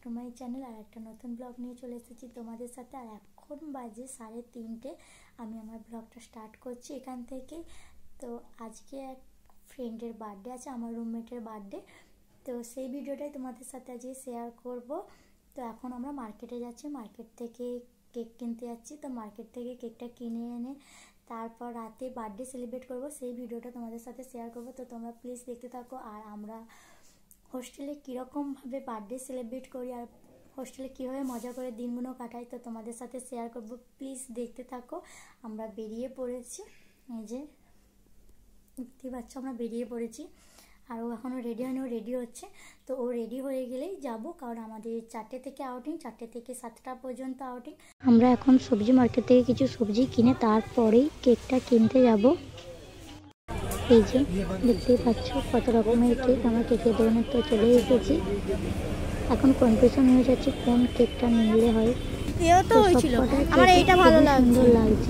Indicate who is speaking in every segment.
Speaker 1: To my channel. আর একটা নতুন blog নিয়ে চলে এসেছি তোমাদের সাথে। আর এখন বাজে 3:30। আমি আমার ব্লগটা স্টার্ট করছি এখান থেকে। তো আজকে এক ফ্রেন্ডের বার্থডে আছে, আমার রুমমেটের বার্থডে। তো সেই ভিডিওটাই তোমাদের সাথে আজকে শেয়ার করব। তো এখন আমরা মার্কেটে যাচ্ছি, মার্কেট থেকে কেক কিনতে যাচ্ছি। তো মার্কেট থেকে কেকটা কিনে এনে তারপর রাতে বার্থডে সেলিব্রেট করব, সেই ভিডিওটা তোমাদের সাথে শেয়ার করব। তো তোমরা প্লিজ দেখতে থাকো। আর আমরা হোস্টেলে কীরকমভাবে বার্থডে সেলিব্রেট করি আর হোস্টেলে কীভাবে মজা করে দিনগুলো কাটাই, তো তোমাদের সাথে শেয়ার করব। প্লিজ দেখতে থাকো। আমরা বেরিয়ে পড়েছি, এই যে দেখতে পাচ্ছ আমরা বেরিয়ে পড়েছি। আর ও এখনও রেডি হয়নি, ও রেডি হচ্ছে। তো ও রেডি হয়ে গেলেই যাব, কারণ আমাদের 4টে থেকে আউটিং, 4টে থেকে 7টা পর্যন্ত আউটিং। আমরা এখন সবজি মার্কেট থেকে কিছু সবজি কিনে তারপরেই কেকটা কিনতে যাব। এই যে দেখতেই পাচ্ছ কত রকমের কেক। আমরা কেকের দোকানে তো চলে এসেছি। এখন কনফিউশন হয়ে যাচ্ছে কোন কেকটা নিলে হয়। আমার এইটা ভালো সুন্দর লাগছে।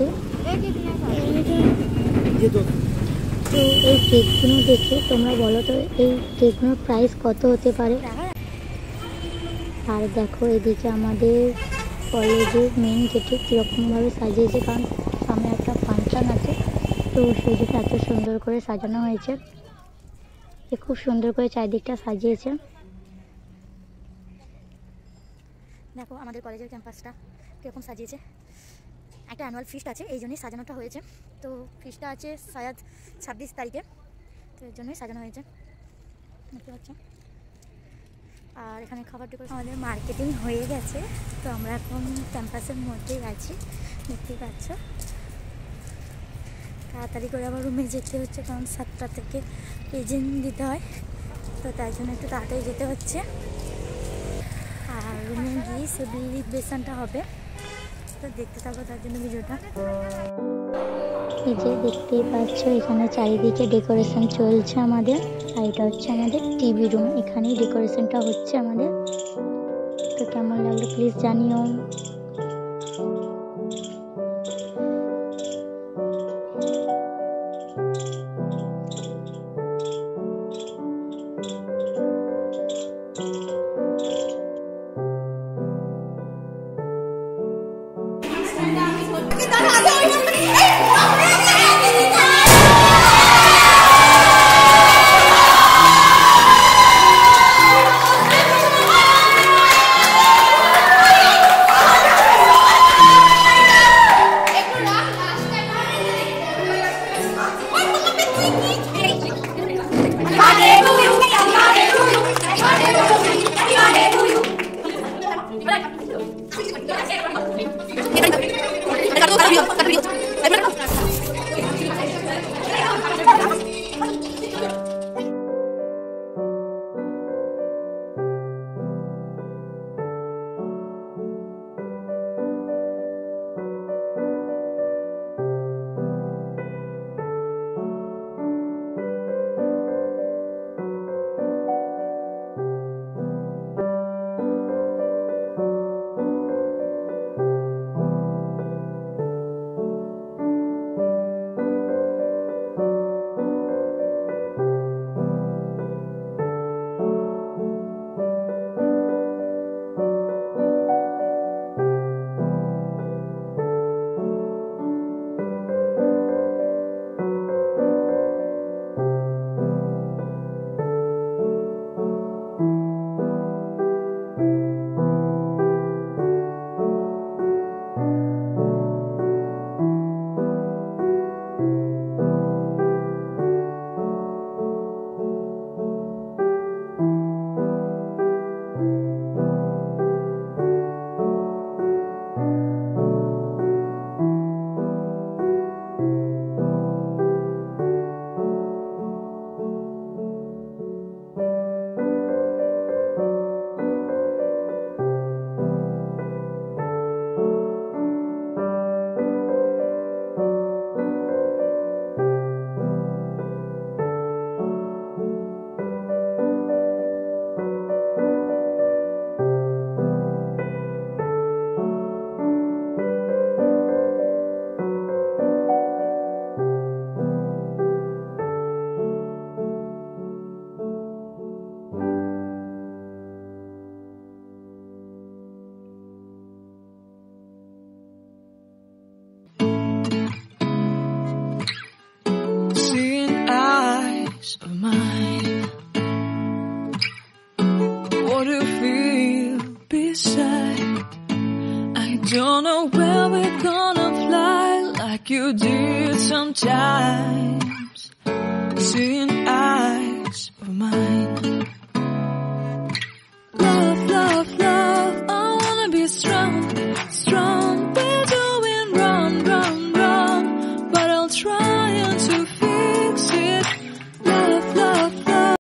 Speaker 1: তো এই কেকগুলো দেখে তোমরা বলো তো এই কেকগুলোর প্রাইস কত হতে পারে। আর দেখো এদিকে আমাদের কলেজের মেন গেটে কীরকমভাবে সাজিয়েছে, কারণ সামনে একটা ফাংশন আছে। তো সেই জন্য এত সুন্দর করে সাজানো হয়েছে। খুব সুন্দর করে চারিদিকটা সাজিয়েছে। দেখো আমাদের কলেজের ক্যাম্পাসটা কীরকম সাজিয়েছে। একটা অ্যানুয়াল ফিস্ট আছে, এই জন্যই সাজানোটা হয়েছে। তো ফিস্টটা আছে শায়দ 26 তারিখে, তো এর জন্যই সাজানো হয়েছে, দেখতে পাচ্ছ। আর এখানে খাবার ডেকোরেশন আমাদের মার্কেটিং হয়ে গেছে। তো আমরা এখন ক্যাম্পাসের মধ্যেই আছি, দেখতেই পাচ্ছ। তাড়াতাড়ি করে আবার রুমে যেতে হচ্ছে, কারণ 7টা থেকে প্রেজেন্ট দিতে হয়। তো তাই জন্য একটু তাড়াতাড়ি যেতে হচ্ছে। আর রুমে গিয়ে সেলিব্রেশনটা হবে, তো দেখতে থাকো তার জন্য ভিডিওটা। এই যে দেখতেই পাচ্ছ এখানে চারিদিকে ডেকোরেশন চলছে আমাদের। আর এটা হচ্ছে আমাদের টিভি রুম, এখানেই ডেকোরেশনটা হচ্ছে আমাদের। তো কেমন লাগলো প্লিজ জানিও।
Speaker 2: side. I don't know where we're gonna fly like you did sometimes. Seeing eye